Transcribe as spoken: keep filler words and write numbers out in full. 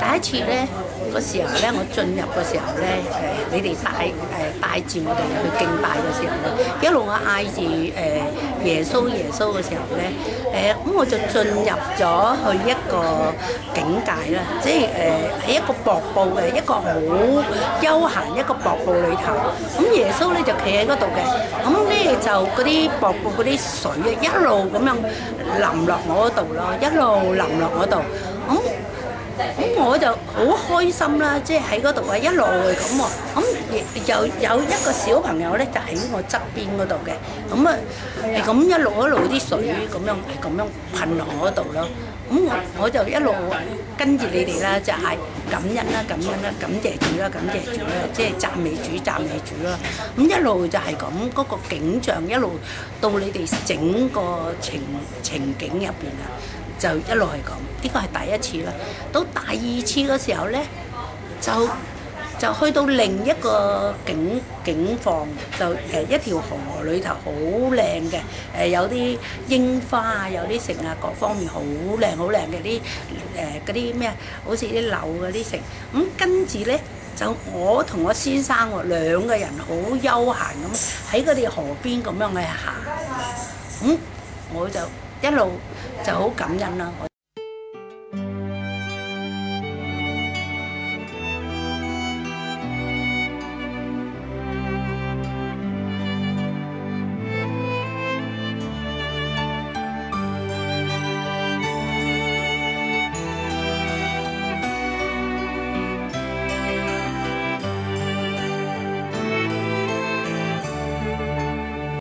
一次咧個時候咧，我進入嘅時候咧，誒、呃、你哋帶誒、呃、帶住我哋去敬拜嘅時候咧，一路我嗌住誒耶穌耶穌嘅時候咧，誒、呃、咁我就進入咗去一個境界啦，即係誒喺一個瀑布嘅一個好休閒一個瀑布裏頭，咁耶穌咧就企喺嗰度嘅，咁咧就嗰啲瀑布嗰啲水啊一路咁樣淋落我嗰度咯，一路淋落我度，咁、嗯。咁我就好開心啦，即係喺嗰度啊，一路咁喎。咁又有一個小朋友咧，就喺我側邊嗰度嘅。咁啊，係咁一路一路啲水咁樣係咁樣噴落我嗰度咯。咁我我就一路跟住你哋啦，就係感恩啦，感恩啦，感謝主啦，感謝主啦，即係讚美主，讚美主啦。咁一路就係咁嗰個景象，一路到你哋整個情情景入邊啊。就一路係咁，呢個係第一次啦。到第二次嘅時候咧，就就去到另一個景景況，就誒、呃、一條河裏頭好靚嘅，誒、呃、有啲櫻花啊，有啲城啊，各方面好靚好靚嘅啲誒嗰啲咩，好似啲柳嗰啲城。咁、嗯、跟住咧，就我同我先生喎兩個人好悠閒咁喺嗰條河邊咁樣去行，咁、嗯、我就。一路就好感恩啦，我